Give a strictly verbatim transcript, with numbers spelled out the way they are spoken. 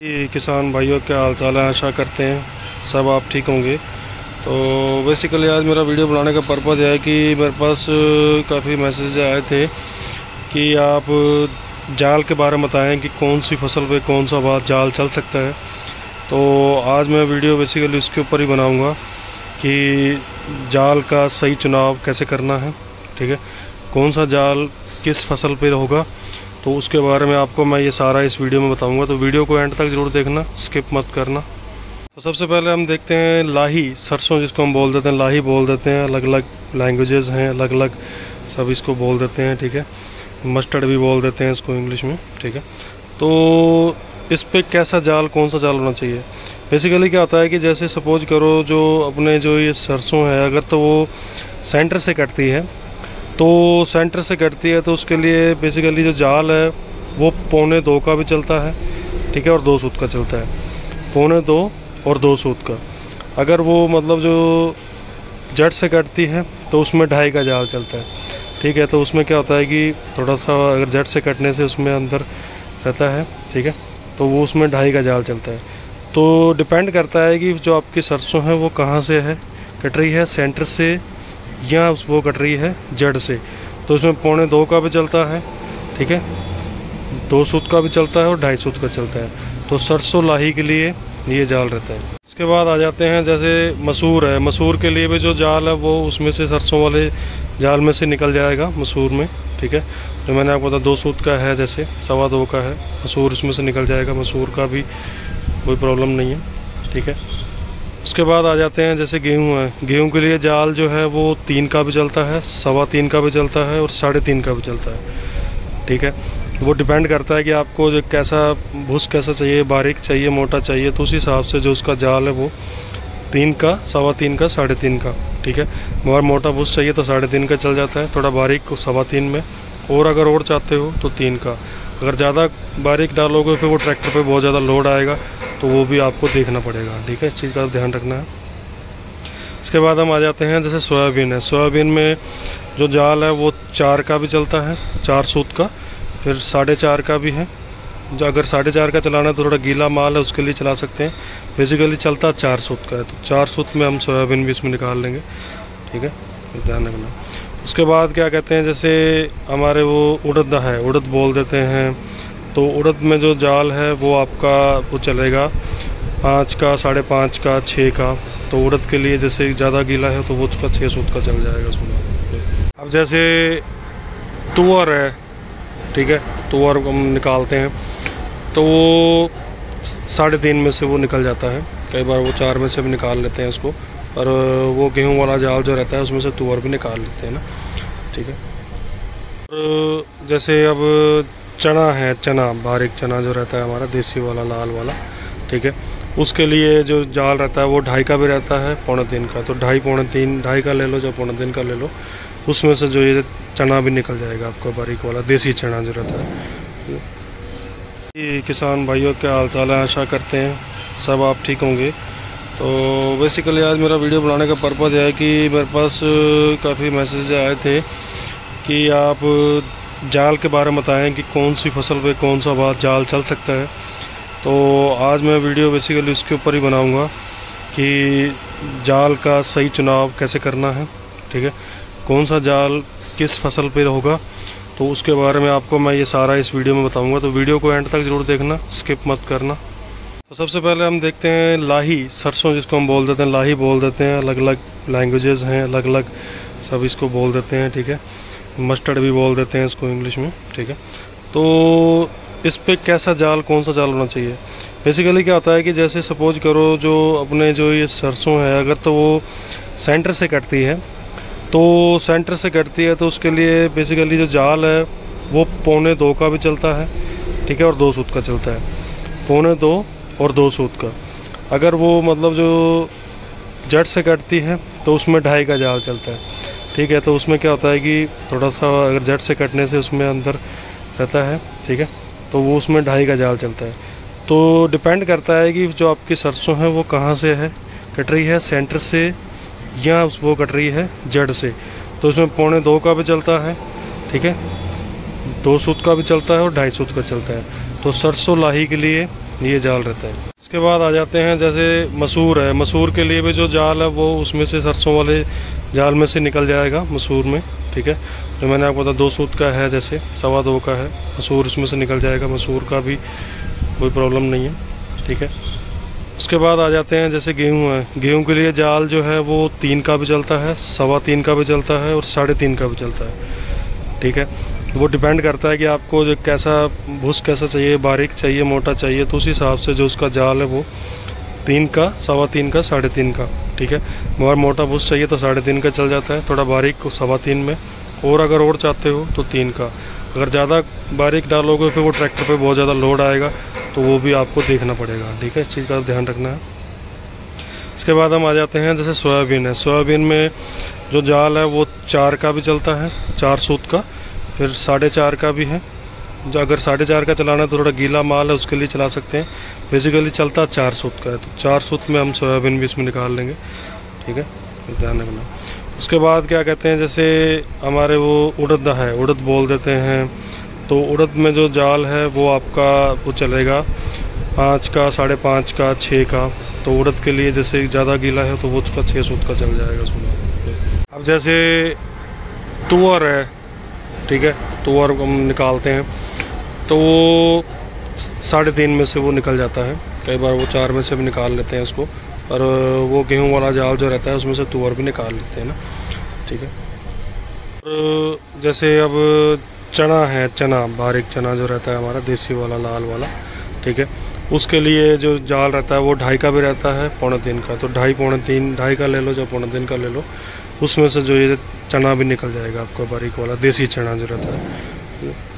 ये किसान भाइयों क्या हाल चाल है, आशा करते हैं सब आप ठीक होंगे। तो बेसिकली आज मेरा वीडियो बनाने का पर्पज़ है कि मेरे पास काफ़ी मैसेज आए थे कि आप जाल के बारे में बताएं कि कौन सी फसल पे कौन सा बात जाल चल सकता है। तो आज मैं वीडियो बेसिकली उसके ऊपर ही बनाऊंगा कि जाल का सही चुनाव कैसे करना है, ठीक है, कौन सा जाल किस फसल पे होगा, तो उसके बारे में आपको मैं ये सारा इस वीडियो में बताऊंगा। तो वीडियो को एंड तक जरूर देखना, स्किप मत करना। तो सबसे पहले हम देखते हैं लाही, सरसों जिसको हम बोल देते हैं, लाही बोल देते हैं, अलग अलग लैंग्वेजेस हैं, अलग अलग सब इसको बोल देते हैं, ठीक है। मस्टर्ड भी बोल देते हैं इसको इंग्लिश में, ठीक है। तो इस पे कैसा जाल, कौन सा जाल होना चाहिए। बेसिकली क्या होता है कि जैसे सपोज करो जो अपने जो ये सरसों है, अगर तो वो सेंटर से कटती है तो सेंटर से कटती है तो उसके लिए बेसिकली जो जाल है वो पौने दो का भी चलता है, ठीक है, और दो सूत का चलता है, पौने दो और दो सूत का। अगर वो मतलब जो जड़ से कटती है तो उसमें ढाई का जाल चलता है, ठीक है। तो उसमें क्या होता है कि थोड़ा सा अगर जड़ से कटने से उसमें अंदर रहता है, ठीक है, तो वो उसमें ढाई का जाल चलता है। तो डिपेंड करता है कि जो आपकी सरसों है वो कहाँ से है, कट रही है सेंटर से या वो कट रही है जड़ से। तो उसमें पौने दो का भी चलता है, ठीक है, दो सूत का भी चलता है और ढाई सूत का चलता है। तो सरसों लाही के लिए ये जाल रहता है। इसके बाद आ जाते हैं जैसे मसूर है, मसूर के लिए भी जो जाल है वो उसमें से सरसों वाले जाल में से निकल जाएगा मसूर में, ठीक है। जो मैंने आपको बताया दो सूत का है, जैसे सवा दो का है मसूर, उसमें से निकल जाएगा, मसूर का भी कोई प्रॉब्लम नहीं है, ठीक है। उसके बाद आ जाते हैं जैसे गेहूं है, गेहूं के लिए जाल जो है वो तीन का भी चलता है, सवा तीन का भी चलता है और साढ़े तीन का भी चलता है, ठीक है। वो डिपेंड करता है कि आपको जो कैसा भूस कैसा चाहिए, बारीक चाहिए, मोटा चाहिए, तो उस हिसाब से जो उसका जाल है वो तीन का, सवा तीन का, साढ़े तीन का, ठीक है। मगर मोटा भूस चाहिए तो साढ़े तीन का चल जाता है, थोड़ा बारीक सवा तीन में, और अगर और चाहते हो तो तीन का। अगर ज़्यादा बारीक डालोगे फिर वो ट्रैक्टर पे बहुत ज़्यादा लोड आएगा, तो वो भी आपको देखना पड़ेगा, ठीक है, इस चीज़ का ध्यान रखना है। इसके बाद हम आ जाते हैं जैसे सोयाबीन है, सोयाबीन में जो जाल है वो चार का भी चलता है, चार सूत का, फिर साढ़े चार का भी है। जो अगर साढ़े चार का चलाना है तो थोड़ा गीला माल है उसके लिए चला सकते हैं, बेसिकली चलता चार सूत का है, तो चार सूत में हम सोयाबीन भी इसमें निकाल लेंगे, ठीक है, ध्यान रखना। उसके बाद क्या कहते हैं जैसे हमारे वो उड़द है, उड़द बोल देते हैं, तो उड़द में जो जाल है वो आपका वो चलेगा पाँच का, साढ़े पाँच का, छः का। तो उड़द के लिए जैसे ज़्यादा गीला है तो वो उसका छः सूत का चल जाएगा उसमें। अब जैसे तुअर है, ठीक है, तुअर हम निकालते हैं तो वो साढ़े तीन में से वो निकल जाता है, कई बार वो चार में से भी निकाल लेते हैं उसको, और वो गेहूं वाला जाल जो रहता है उसमें से तुअर भी निकाल लेते हैं ना, ठीक है। और जैसे अब चना है, चना बारीक चना जो रहता है हमारा देसी वाला लाल वाला, ठीक है, उसके लिए जो जाल रहता है वो ढाई का भी रहता है, पौने तीन का। तो ढाई पौने तीन, ढाई का ले लो या पौने तीन का ले लो, उसमें से जो ये चना भी निकल जाएगा आपका बारीक वाला देसी चना जो रहता है। ये किसान भाइयों क्या हाल चाल है, आशा करते हैं सब आप ठीक होंगे। तो बेसिकली आज मेरा वीडियो बनाने का पर्पज़ है कि मेरे पास काफ़ी मैसेज आए थे कि आप जाल के बारे में बताएं कि कौन सी फसल पे कौन सा बात जाल चल सकता है। तो आज मैं वीडियो बेसिकली उसके ऊपर ही बनाऊंगा कि जाल का सही चुनाव कैसे करना है, ठीक है, कौन सा जाल किस फसल पे होगा, तो उसके बारे में आपको मैं ये सारा इस वीडियो में बताऊंगा। तो वीडियो को एंड तक जरूर देखना, स्किप मत करना। तो सबसे पहले हम देखते हैं लाही, सरसों जिसको हम बोल देते हैं, लाही बोल देते हैं, अलग अलग लैंग्वेजेस हैं, अलग अलग सब इसको बोल देते हैं, ठीक है। मस्टर्ड भी बोल देते हैं इसको इंग्लिश में, ठीक है। तो इस पे कैसा जाल, कौन सा जाल होना चाहिए। बेसिकली क्या होता है कि जैसे सपोज करो जो अपने जो ये सरसों है, अगर तो वो सेंटर से कटती है तो सेंटर से कटती है तो उसके लिए बेसिकली जो जाल है वो पौने दो का भी चलता है, ठीक है, और दो सूत का चलता है, पौने दो और दो सूत का। अगर वो मतलब जो जड़ से कटती है तो उसमें ढाई का जाल चलता है, ठीक है। तो उसमें क्या होता है कि थोड़ा सा अगर जड़ से कटने से उसमें अंदर रहता है, ठीक है, तो वो उसमें ढाई का जाल चलता है। तो डिपेंड करता है कि जो आपकी सरसों है वो कहाँ से है, कट रही है सेंटर से या वो कट रही है जड़ से। तो उसमें पौने दो का भी चलता है, ठीक है, दो सूत का भी चलता है और ढाई सूत का चलता है। तो सरसों लाही के लिए ये जाल रहता है। इसके बाद आ जाते हैं जैसे मसूर है, मसूर के लिए भी जो जाल है वो उसमें से सरसों वाले जाल में से निकल जाएगा मसूर में, ठीक है। जो मैंने आपको बताया दो सूत का है, जैसे सवा दो का है मसूर, उसमें से निकल जाएगा। मसूर का भी कोई प्रॉब्लम नहीं है, ठीक है। उसके बाद आ जाते हैं जैसे गेहूं है, गेहूं के लिए जाल जो है वो तीन का भी चलता है, सवा तीन का भी चलता है और साढ़े तीन का भी चलता है, ठीक है। वो डिपेंड करता है कि आपको जो कैसा भूस कैसा चाहिए, बारीक चाहिए, मोटा चाहिए, तो उस हिसाब से जो उसका जाल है वो तीन का, सवा तीन का, साढ़े तीन का, ठीक है। मगर मोटा भूस चाहिए तो साढ़े तीन का चल जाता है, थोड़ा बारीक सवा तीन में, और अगर और चाहते हो तो तीन का। अगर ज़्यादा बारीक डालोगे फिर वो ट्रैक्टर पे बहुत ज़्यादा लोड आएगा, तो वो भी आपको देखना पड़ेगा, ठीक है। इस चीज़ का ध्यान रखना है। इसके बाद हम आ जाते हैं जैसे सोयाबीन है, सोयाबीन में जो जाल है वो चार का भी चलता है, चार सूत का, फिर साढ़े चार का भी है। जो अगर साढ़े चार का चलाना है तो थोड़ा गीला माल है उसके लिए चला सकते हैं, बेसिकली चलता चार सूत का है, तो चार सूत में हम सोयाबीन भी इसमें निकाल लेंगे, ठीक है, ध्यान रखना। उसके बाद क्या कहते हैं जैसे हमारे वो उड़द है, उड़द बोल देते हैं, तो उड़द में जो जाल है वो आपका वो चलेगा पाँच का, साढ़े पाँच का, छः का। तो उड़द के लिए जैसे ज़्यादा गीला है तो वो उसका छः सूत का चल जाएगा उसमें। अब जैसे तुअर है, ठीक है, तुअर हम निकालते हैं तो वो साढ़े तीन में से वो निकल जाता है, कई बार वो चार में से भी निकाल लेते हैं उसको, और वो गेहूं वाला जाल जो रहता है उसमें से तुअर भी निकाल लेते हैं ना, ठीक है। और जैसे अब चना है, चना बारीक चना जो रहता है हमारा देसी वाला लाल वाला, ठीक है, उसके लिए जो जाल रहता है वो ढाई का भी रहता है, पौने तीन का। तो ढाई पौने तीन, ढाई का ले लो या पौने तीन का ले लो, उसमें से जो ये चना भी निकल जाएगा आपका बारीक वाला देसी चना जो रहता है।